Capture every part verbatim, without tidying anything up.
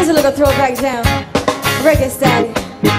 Here's a little throwback jam, reggae style.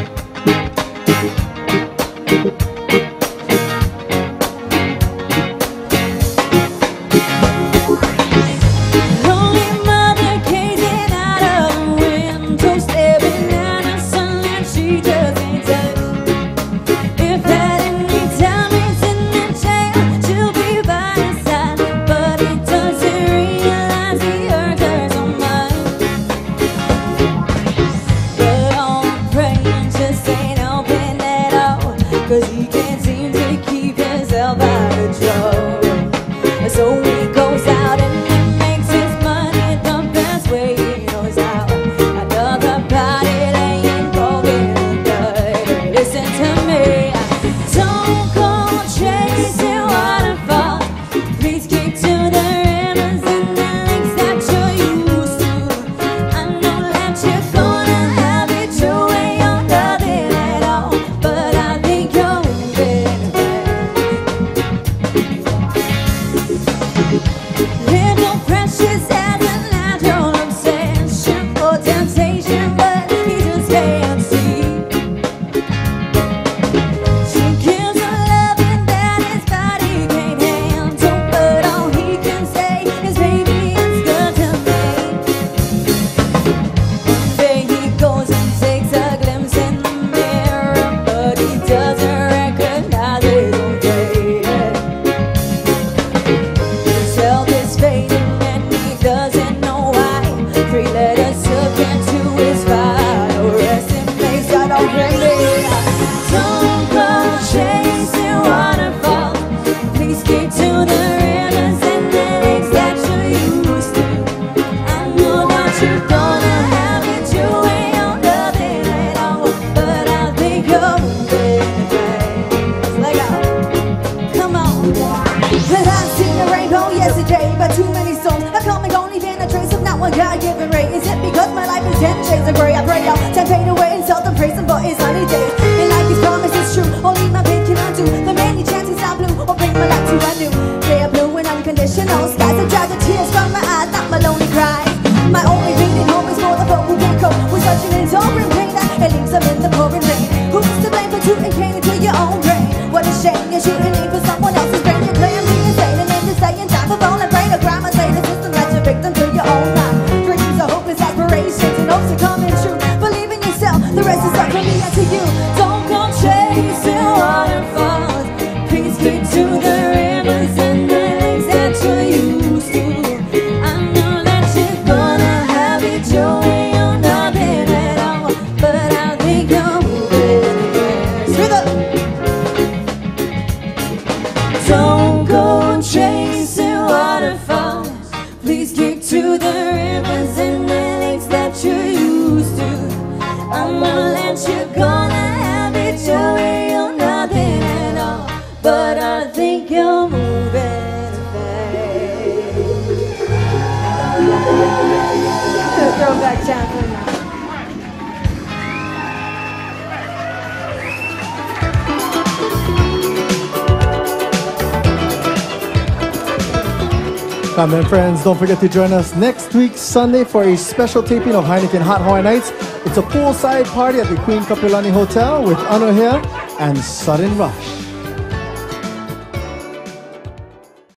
Cause he can't seem to keep himself out of trouble. So he goes out and he makes his money the best way he knows how. Another party laying broken and dirty. Listen to me. Don't go chasing waterfalls. Please keep to the rivers and the lakes that you're used to. I know that you're gonna have it your way or nothing at all, but I think you're little precious as a natural obsession for temptation, but he just can't see. She gives a loving that his body can't handle, but all he can say is, baby, it's good to me. One day he goes and takes a glimpse in the mirror, but he doesn't recognize his own face. His health is fading and he doesn't know why. Three letters took into his file. Rest in peace, I don't really. Don't go chasing waterfalls. Please keep to the rivers and the lakes that you're used to. I know that you're gonna have it your way or nothing at all, but I think you're moving fast. Let go. Come on. But I've seen the rainbow yesterday, but too many storms have come and gone, leaving a trace of not one God-given ray. Is it because my life is ten shades of gray? I pray out, ten fade away and seldom praise him for his sunny days. And like his promise is true, only my faith can undo the many chances I blew or bring my life to a new. They are blue and unconditional skies that dry the tears from my eyes, not my lonely cries. My only reading home is for the folk who can't cope with such an enduring pain that it leaves them in the pouring rain. Who's to blame for shooting pain into your own brain? What a shame you're shooting aim for someone else's brain. You're playing me insane and then you're saying time for phone and pray to crime and say the system that you're victim to your own life. Dreams are hopeless aspirations and hopes are coming true. Believe in yourself, the rest is up for me and to you. Don't go chasing waterfalls. Please keep to the rivers and the lakes that you're used to. I know that you're gonna have it your way or nothing at all, but I think you're moving fast. With it. Don't go chasing waterfalls. Please keep to the rivers and the lakes that you're used to. I know that you're gonna have it your way or nothing at all, but I think you're moving fast. Throwback jam. Come then, friends, don't forget to join us next week Sunday for a special taping of Heineken Hot Hawaiian Nights. It's a poolside party at the Queen Kapilani Hotel with Anu here and Sudden Rush.